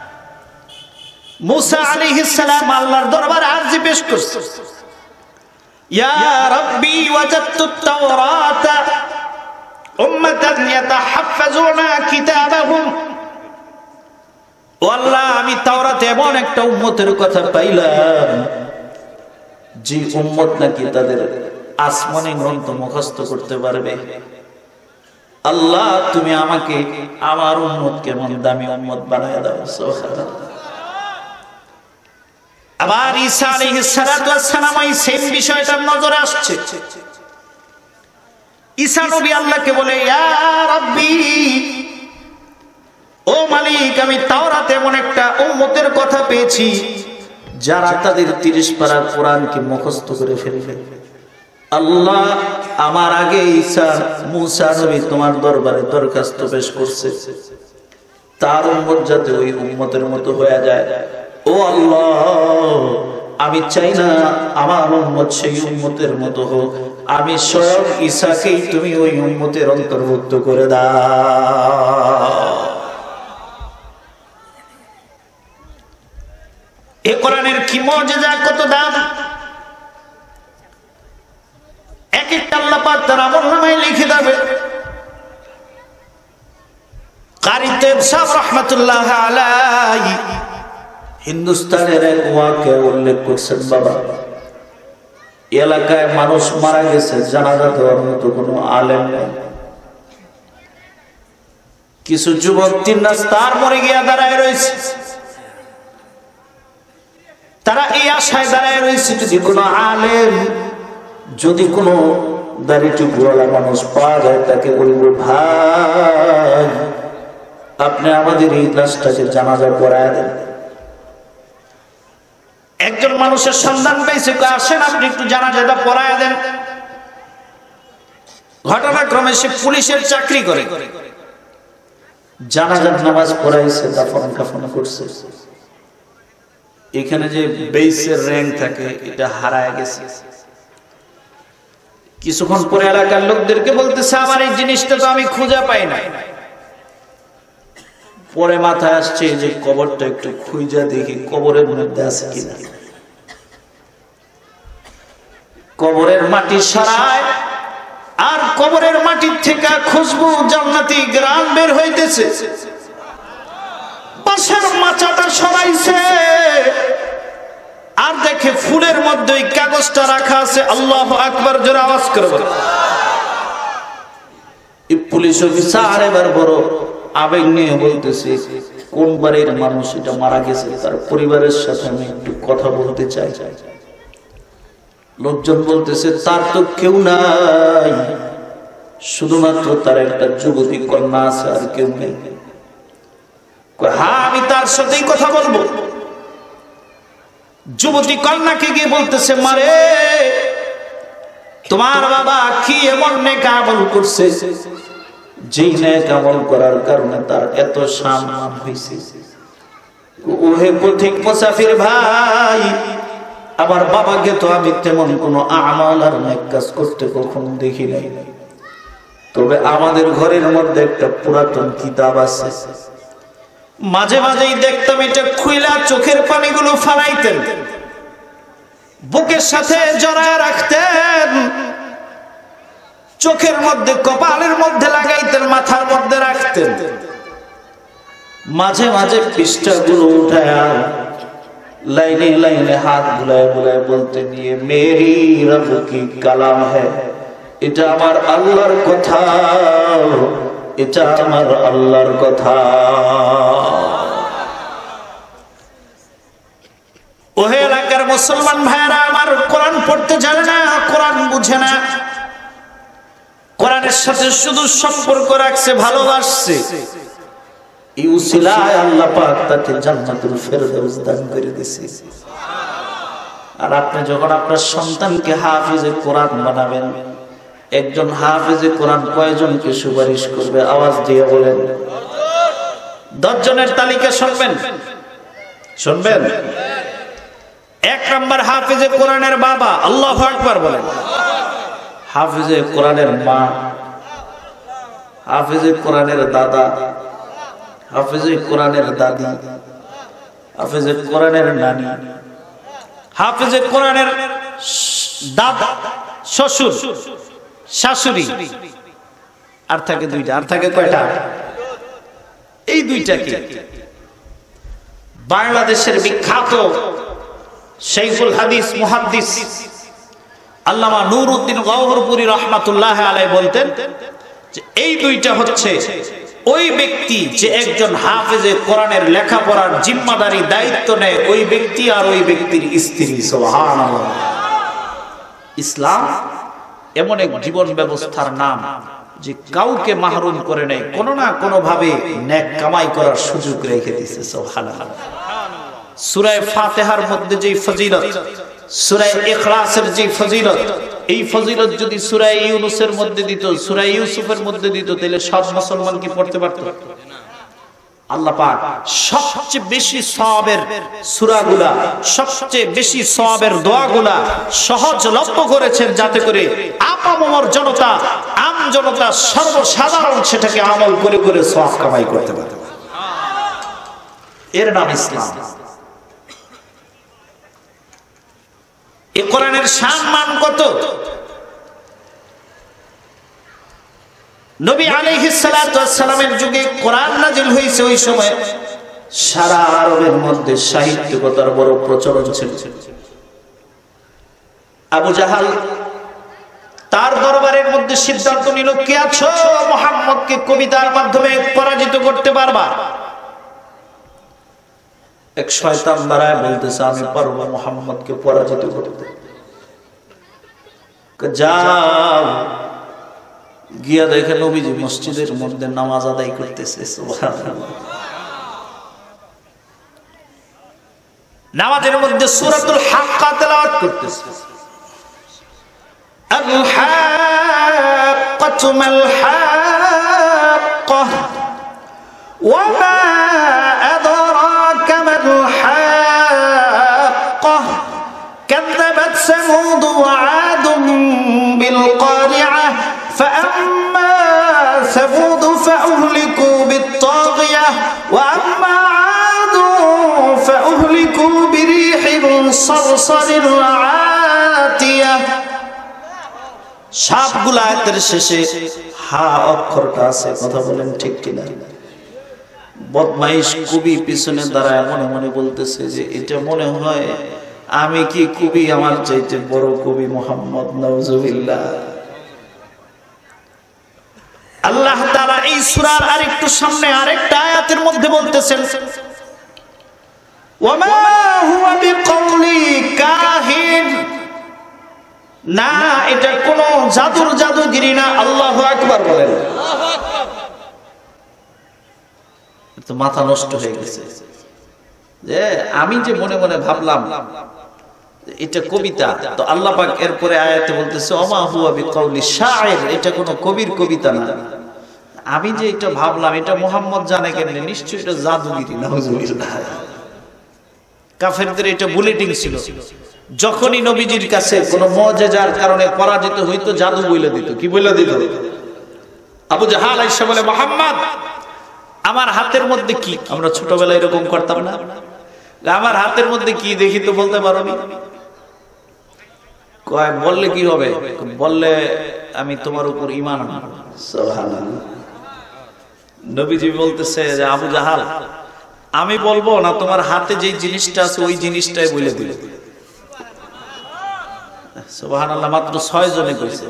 মুসা আলাইহিস সালাম আল্লাহর দরবারে আরজি পেশ করছে, ইয়া রাব্বি ওয়াজাদতুত তাওরাতা উম্মাতান ইয়াতাহাফফাজুনা কিতাবাহুম। ও আল্লাহ, আমি তাওরাতে এমন একটা উম্মতের কথা পাইলাম যে উম্মত নাকি তাদের আসমানি গ্রন্থ মুখস্থ করতে পারবে। আল্লাহ তুমি আমাকে আমার উম্মত কেমন দামি উম্মত বানায় দাও। সুবহানাল্লাহ। আবার ঈসা আলাইহিস সালাতু ওয়াস সালাম এই সেম বিষয়টা নজরে আসছে। ঈসা নবী আল্লাহকে বলে, ইয়া রাব্বি, ও মালিক, আমি তাওরাতে এমন একটা উম্মতের কথা পেয়েছি যারা তাদের তিরিশ পারা কোরআনকে মুখস্থ করে ফেলবে। আল্লাহ, আমার আগে ঈসা মুসা নবী তোমার দরবারে দরখাস্ত পেশ করছে, তার উম্মত যাতে ওই উম্মতের মতো হয়ে যায়। ও আল্লাহ, আমি চাই না আমার উম্মত সেই উম্মতের মতো হোক, আমি স্বয়ং ঈসাকেই তুমি ওই উম্মতের অন্তর্ভুক্ত করে দাও। এ কোরআনের কি মুজিজা, কত দাম! এক একটা আল্লাহ পাক তার আমলনামায় লিখে দেবে। কারি তেব সাহেব রাহমাতুল্লাহ আলাইহি হিন্দুস্তানের এক ওয়াকে উল্লেখ করছেন, বাবা এলাকায় মানুষ মারা গেছে, জানাজা দেওয়ার মতো কোনো আলেম নেই। কিছু যুবক তিন রাস্তার মরে গিয়া দাঁড়ায় রয়েছে। তারা এই আশায় দাঁড়ায় রয়েছে যদি কোনো আলেম, যদি কোনো দাড়ি টুপিওয়ালা মানুষ পাওয়া যায়, তাকে বলবো, ভাই আপনি আমাদের এই লাশটাকে জানাজা পড়ায় দেন। একজন মানুষের সন্ধান পেয়েছে, আসেন আপনি একটু জানাজাটা পড়ায় দেন। ঘটনাক্রমে সে পুলিশের চাকরি করে, জানাজার নামাজ পড়াইছে, দাফন কাফন করছে। এখানে যে বেসের র্যাঙ্ক থাকে এটা হারায় গেছে। কিছুক্ষণ পরে এলাকার লোকদেরকে বলতেছে, আমার এই জিনিসটা তো আমি খুঁজে পাই না। পরে মাথায় আসছে যে কবরটা একটু খুঁজা দেখি কবরের মধ্যে আছে কিনা। কবরের মাটি সরায়, আর কবরের মাটির থেকে খুশবু জান্নাতি গ্রাম বের হইতেছে। পাশের মাচাটা সরাইছে, আর দেখে ফুলের মধ্যে ওই কাগজটা রাখা আছে। আল্লাহু আকবার, জোরে আওয়াজ করে বলে। এই পুলিশ অফিসার এবার বড় আবেগ নিয়ে বলতেছে, কোন বাড়ির মানুষ এটা মারা গেছে, তার পরিবারের সাথে আমি একটু কথা বলতে চাই। লোকজন বলতেছে, তার তো কেউ নাই, শুধুমাত্র তার একটা যুবতী কন্যা আছে, আর কেউ নেই। হ্যাঁ, আমি তার সাথেই কথা বলবো। যুবতী কন্যাকে গিয়ে বলতেছে, মারে তোমার বাবা কি এমন নেক আমল করছে, যেই নেক আমল করার কারণে তার এত সম্মান হয়েছে। ওহে পথিক মুসাফির ভাই, আমার বাবাকে তো আমি তেমন কোনো আমল আর নেক কাজ করতে কখনো দেখি নাই, তবে আমাদের ঘরের মধ্যে একটা পুরাতন কিতাব আছে, মাঝে মাঝেই দেখতাম এটা খুইলা চোখের পানিগুলো ফালাইতেন, বুকের সাথে জড়ায় রাখতেন, চোখের মধ্যে কপালের মধ্যে লাগাইতেন, মাথার মধ্যে রাখতেন। মাঝে মাঝে পৃষ্ঠাগুলো উঠায় লাইনে লাইনে হাত বুলায় বুলায় বলতে নিয়ে, মেরি রব কি কালাম হ্যায়, এটা আমার আল্লাহর কথা, এটা আমার আল্লাহর কথা। ওহে এলাকার মুসলমান ভাইরা আমার, কোরআন পড়তে জানে না, কোরআন বুঝে না, কোরআনের সাথে শুধু সম্পর্ক রাখছে, ভালোবাসছে, এই উসিলায় আল্লাহ পাক তাকে জান্নাতুল ফেরদাউস দান করে দিয়েছে। আর আপনি যখন আপনার সন্তানকে হাফিজে কোরআন বানাবেন, একজন হাফিজে কোরআন কয়জনকে সুপারিশ করবে? আওয়াজ দিয়ে বলেন। দশ জনের তালিকা শুনবেন, শুনবেন। এক নম্বর হাফিজে কোরআনের বাবা, আল্লাহু আকবার বলেন। হাফিজে কোরআনের মা, হাফিজে কোরআনের দাদা, হাফিজে কোরআনের দাদি, হাফিজে কোরআনের নানি, হাফিজে কোরআনের দাদা, শ্বশুর, শাশুড়ি, আর থাকে দুইটা। আর থাকে কয়টা? এই দুইটা কি? বাংলাদেশের বিখ্যাত শাইখুল হাদিস মুহাদ্দিস আল্লামা নুরউদ্দিন গওহরপুরী রাহমাতুল্লাহ আলাইহি বলতেন, যে এই দুইটা হচ্ছে ওই ব্যক্তি যে একজন হাফেজে কোরআনের লেখাপড়ার জিম্মাদারি দায়িত্ব নেয়, ওই ব্যক্তি আর ওই ব্যক্তির স্ত্রী। সুবহানাল্লাহ। ইসলাম এমন এক জীবন ব্যবস্থার নাম যে কাউকে মাহরুম করে নেয়, কোনো না কোনো ভাবে নেক কামাই করার সুযোগ রেখে দিয়েছে। সুবহানাল্লাহ। সূরা ফাতিহার মধ্যে যে ফজিলত, সূরা ইখলাসের যে ফজিলত, এই ফজিলত যদি সূরা ইউনূসের মধ্যে দিত, সূরা ইউসুফের মধ্যে দিত, তাহলে সব মুসলমান কি পড়তে পারত? আল্লাহ পাক সবচেয়ে বেশি সওয়াবের সূরাগুলা, সবচেয়ে বেশি সওয়াবের দোয়াগুলা সহজলভ্য করেছেন, যাতে করে আপামর জনতা, আম জনতা, সর্বসাধারণ সেটাকে আমল করে করে সওয়াব কামাই করতে পারে। এর নাম ইসলাম। এই কোরআনের সম্মান কত! নবী আলাইহিস সালাতু ওয়াস সালামের যুগে কোরআন নাযিল হয়েছে, ওই সময় সারা আরবের মধ্যে সাহিত্যকতার বড় প্রচলন ছিল। আবু জাহাল তার দরবারের মধ্যে সিদ্ধান্ত নিল, কে আছো মুহাম্মদকে কবিতার মাধ্যমে পরাজিত করতে পারবা? এক শয়তান দাঁড়ায় বলতেছে, আমি পারবো মুহাম্মদকে পরাজিত করতে। যাও গিয়া দেখে নবীজি মসজিদের মধ্যে নামাজ আদায় করতেছে। সুবহানাল্লাহ। নামাজের মধ্যে সূরাতুল হাক্কা তেলাওয়াত করতেছে। আল হাক্কাতু মাল হাক্কা ওয়া মা আদরাকা মাল হাক্কা কাযাবাত সামুদ ওয়া আদুম বিল কারিআহ فأما ثمود فأهلكوا بالطاغية وأما عاد فأهلكوا بريح صرصر عاتية। সবগুলা আয়াতের শেষে হা অক্ষরটা আছে, কথা বলেন ঠিক কিনা? বদমাইশ কবি পিছনে দাঁড়ায় মনে মনে বলতেছে যে এটা মনে হয় আমি কি কবি, আমার চাইতে বড় কবি মুহাম্মদ, নাউজুবিল্লাহ। আল্লাহ তাআলা এই সূরার আরেকটু সামনে আরেকটা আয়াতের মধ্যে বলতেছেন, ওয়ামা হুয়া বিকাউলি কাহিন, না এটা কোন জাদুর জাদুগিরি না। আল্লাহু আকবার বলেন। তো মাথা নষ্ট হয়ে গেছে যে আমি যে মনে মনে ভাবলাম এটা কবিতা, তো আল্লাহ পাক এরপরে আয়াতে বলতেছে ওমা হুয়া বিকাউলি শাইর, এটা কোনো কবির কবিতা না। আমি যে এটা ভাবলাম এটা মুহাম্মদ জানে কেমনে, নিশ্চয়ই এটা জাদুগিরি। নাউজুবিল্লাহ। কাফেরদের এটা বুলেটিং ছিল, যখনই নবীজির কাছে কোনো মুজিজার কারণে পরাজিত হইতো জাদু বলে দিত। কি বলে দিত? আবু জাহাল আইসা বলে, মুহাম্মদ আমার হাতের মধ্যে কি? আমরা ছোটবেলায় এরকম করতাম না? আমার হাতের মধ্যে কি দেখি তো বলতে পারো না? কয় বললে কি হবে? বললে আমি তোমার উপর ঈমান আনবো। সুবহানাল্লাহ। নবীজি বলতেছে যে আবু জাহাল আমি বলবো না, তোমার হাতে যে জিনিসটা আছে ওই জিনিসটাই বলে দিল। সুবহানাল্লাহ। মাত্র ছয় জনে কইছে,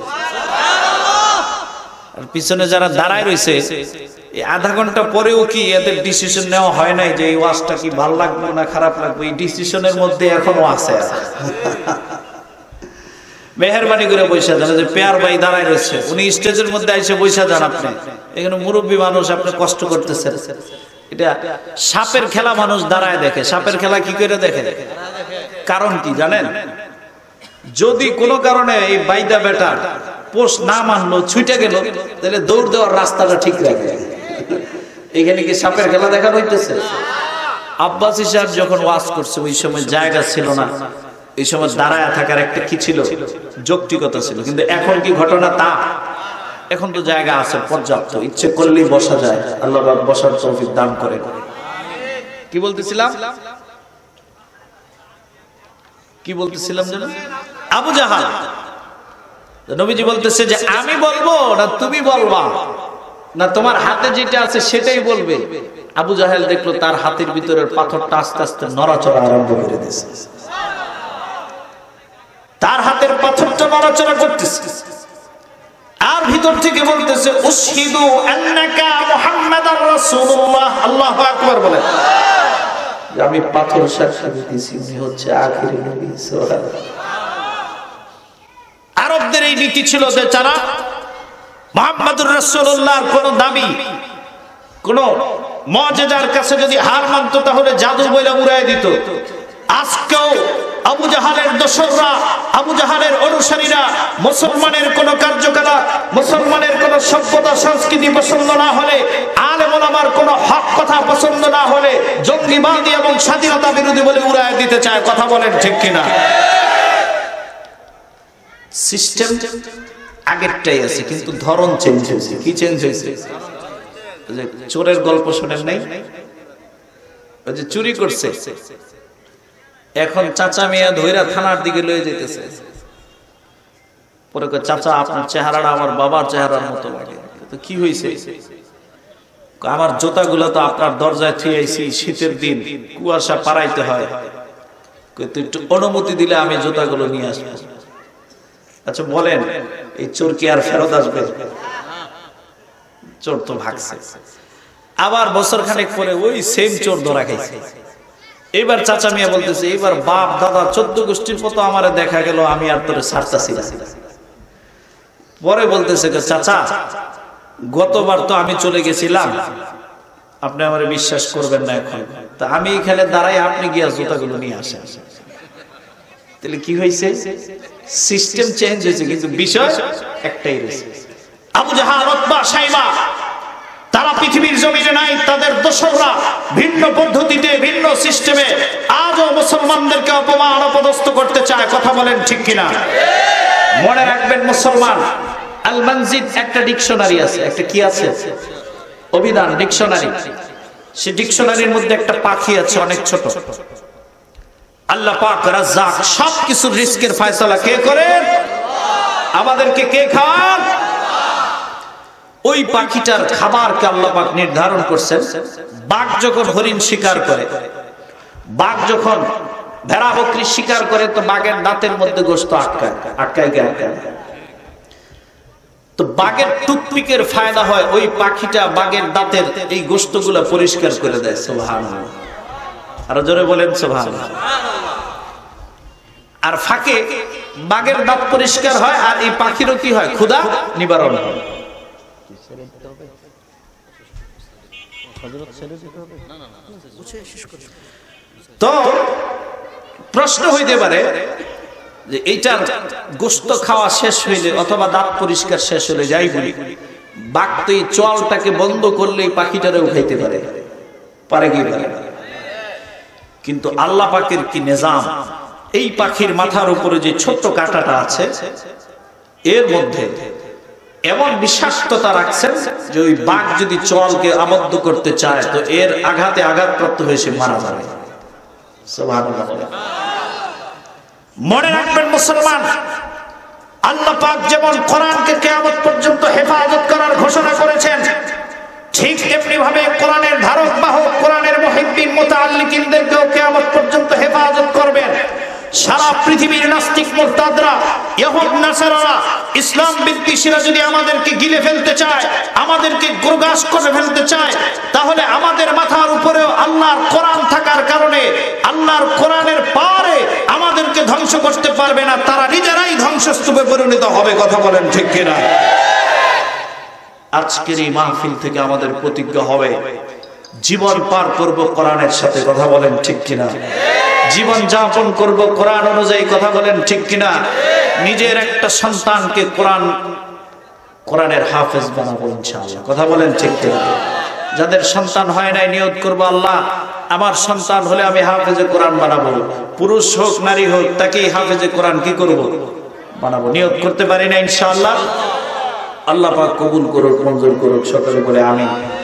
আর পিছনে যারা দাঁড়ায় রয়েছে এই আধা ঘন্টা পরেও কি এদের ডিসিশন নেওয়া হয় নাই যে এই ওয়াজটা কি ভালো লাগবে না খারাপ লাগবে? এই ডিসিশনের মধ্যে এখনো আছে। মেহেরবানি করে বৈশা যান, যে পেয়ার ভাই দাঁড়ায় রয়েছে, উনি স্টেজের মধ্যে এসে বৈশা যান। আপনি এখানে মুরব্বী মানুষ, আপনি কষ্ট করতেছেন। এটা সাপের খেলা মানুষ দাঁড়ায় দেখে। সাপের খেলা কি করে দেখে? কারণ কি জানেন? যদি কোনো কারণে এই বাইদা বেটা পোষ না মানলো, ছুটে গেল, তাহলে দৌড় দেওয়ার রাস্তাটা ঠিক রাখে। এখানে কি সাপের খেলা দেখা হইতেছে? আব্বাসী সাহেব যখন ওয়াজ করছে ওই সময় জায়গা ছিল না, এই সময় দাঁড়ায় থাকার একটা কি ছিল, যৌক্তিকতা ছিল। কিন্তু এখন কি ঘটনা তা? এখন তো জায়গা আছে পর্যাপ্ত, ইচ্ছে করলেই বসা যায়। আল্লাহ পাক বসার তৌফিক দান করেন। কি বলতেছিলাম কি বলতেছিলাম যেন? আবু জাহাল, নবীজি বলতেছে যে আমি বলবো না তুমি বলবা, না তোমার হাতে যেটা আছে সেটাই বলবে। আবু জাহেল দেখলো তার হাতের ভিতরের পাথরটা আস্তে আস্তে নড়াচড়া আরম্ভ করে দিয়েছে। তার হাতের পাথরটা নড়াচড়া করতেছে। আর ভিতর থেকে বলতেছে উশহিদু আন্নাকা মুহাম্মাদার রাসূলুল্লাহ। আল্লাহু আকবার বলেন। আমি পাথর সাক্ষী দিতেছি উনি হচ্ছে আখিরি নবী। সুবহানাল্লাহ। আরবদের এই নীতি ছিল যে যারা মুহাম্মাদুর রাসূলুল্লাহর কোন দাবি কোন মুজিজার কাছে যদি হার মানত তাহলে জাদু বইলা উড়ায় দিত। আজকেও আবু জাহালের দোসররা, আবু জাহালের অনুসারীরা মুসলমানের কোন কার্যকলাপ, মুসলমানের কোন সভ্যতা সংস্কৃতি পছন্দ না হলে, আলেম ওলামার কোন হক কথা পছন্দ না হলে জঙ্গিবাদী এবং স্বাধীনতা বিরোধী বলে উড়ায় দিতে চায়। কথা বলেন ঠিক কিনা? সিস্টেম আগেরটাই আছে কিন্তু ধরন চেঞ্জ হয়েছে। কি চেঞ্জ হয়েছে? চোরের গল্প শোনেন নাই? ওই যে চুরি করছে, এখন চাচা মিয়া ধইরা থানার দিকে লয়ে যেতেছে। পরে কয় চাচা আপনার চেহারাটা আমার বাবার চেহারার মতো লাগে। তো কি হয়েছে? আমার জুতাগুলো তো আপনার দরজায় থুয়ে আইছি, শীতের দিন কুয়াশা পারাইতে হয়, তুই একটু অনুমতি দিলে আমি জুতাগুলো নিয়ে আসবো। আচ্ছা বলেন এই চোর কি আর ফেরত আসবে? চোর তো ভাগছে। আবার বছর খানেক পরে ওই সেম চোর ধরা খাইছে। এবার চাচা মিয়া বলতেছে এবার বাপ দাদা চোদ্দ গোষ্ঠীর মতো আমার দেখা গেল, আমি আর তোরে ছাড়তাছি না। পরে বলতেছে চাচা গতবার তো আমি চলে গেছিলাম, আপনি আমার বিশ্বাস করবেন না, এখন তা আমি এখানে দাঁড়াই, আপনি গিয়া জুতাগুলো নিয়ে আসেন। তাহলে কি হয়েছে? সিস্টেম চেঞ্জ হয়েছে কিন্তু বিষয় একটাই রয়েছে। আবু জাহাল, উতবা, শাইবা তারা পৃথিবীর জমিনে নাই, তাদের দোসররা ভিন্ন পদ্ধতিতে ভিন্ন সিস্টেমে আজও মুসলমানদেরকে অপমান অপদস্থ করতে চায়। কথা বলেন ঠিক কিনা? মনে রাখবেন মুসলমান, আল মানজিদ একটা ডিকশনারি আছে, একটা কি আছে? অভিধান, ডিকশনারি। সেই ডিকশনারির মধ্যে একটা পাখি আছে অনেক ছোট। আল্লাহ পাক রাজ্জাক, সবকিছুর রিস্কের ফয়সালা কে করেন? আমাদেরকে কে খান? ওই পাখিটার খাবারকে আল্লাহ পাক নির্ধারণ করছেন। বাঘ যখন হরিণ শিকার করে, বাঘ যখন ভেড়া বকরি শিকার করে, তো বাঘের দাঁতের মধ্যে গোশত আটকায় আটকায় গে আটকায় তো বাঘের টুথপিকের ফায়দা হয়, ওই পাখিটা বাঘের দাঁতের এই গোশতগুলো পরিষ্কার করে দেয়। সুবহানাল্লাহ। আরো জোরে বলেন সুবহানাল্লাহ। আর ফাঁকে বাঘের দাঁত পরিষ্কার হয়, আর এই পাখিরও কি হয়? ক্ষুধা নিবারণ হয়। তো প্রশ্ন হইতে পারে যে এইটার গোশত খাওয়া শেষ হইলে অথবা দাঁত পরিষ্কার শেষ হলে যাই বলি, বাঘ তো এই চলটাকে বন্ধ করলে পাখিটারেও খাইতে পারে, পারে কি পারে? কিন্তু আল্লাহ পাকের কি নিজাম, এই পাখির মাথার উপরে যে ছোট্ট কাঁটাটা আছে এর মধ্যে এমন বিষাক্ততা রাখছেন যে ওই বাঘ যদি চলকে আবদ্ধ করতে চায় তো এর আঘাতে আঘাতপ্রাপ্ত হয়ে সে মারা যাবে। সুবহানাল্লাহ। মনে রাখবেন মুসলমান, আল্লাহ পাক যেমন কোরআনকে কিয়ামত পর্যন্ত হেফাজত করার ঘোষণা করেছেন, ঠিক তেমনি ভাবে কোরআনের ধারক বাহক, কোরআনের মুহিব্বিন মুতাআল্লিকিনদেরকেও কিয়ামত পর্যন্ত হেফাজত করবেন। সারা পৃথিবীর নাস্তিক মুরতাদরা, ইহুদ নাসারারা, ইসলাম বিদ্বেষীরা যদি আমাদেরকে গিলে ফেলতে চায়, আমাদেরকে গ্রাস করে ফেলতে চায়, তাহলে আমাদের মাথার উপরেও আল্লাহর কোরআন থাকার কারণে আল্লাহর কোরআনের পারে আমাদেরকে ধ্বংস করতে পারবে না, তারা নিজেরাই ধ্বংসস্তূপে পরিণত হবে। কথা বলেন ঠিক কিনা? আজকের এই মাহফিল থেকে আমাদের প্রতিজ্ঞা হবে জীবন পার করব কোরআনের সাথে। কথা বলেন ঠিক কিনা? জীবন যাপন করব কোরআন অনুযায়ী। কথা বলেন ঠিক কিনা? নিজের একটা সন্তানকে কোরআন কোরআনের হাফেজ বানাবো ইনশাআল্লাহ। কথা বলেন ঠিক কিনা? যাদের সন্তান হয় নাই নিয়ত করব, আল্লাহ আমার সন্তান হলে আমি হাফেজে কোরআন বানাবো। পুরুষ হোক নারী হোক, তাকেই হাফেজে কোরআন কি করব? বানাবো। নিয়ত করতে পারি না ইনশাআল্লাহ। আল্লাহ পাক কবুল করুক, মঞ্জুর করুক। সকলে বলে আমিন।